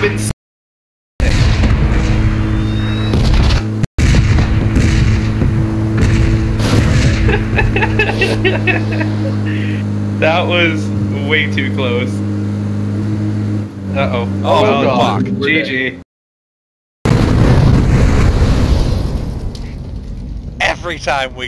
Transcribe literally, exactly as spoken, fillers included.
been. That was way too close. Uh oh. Oh, well, God. G G. Every time we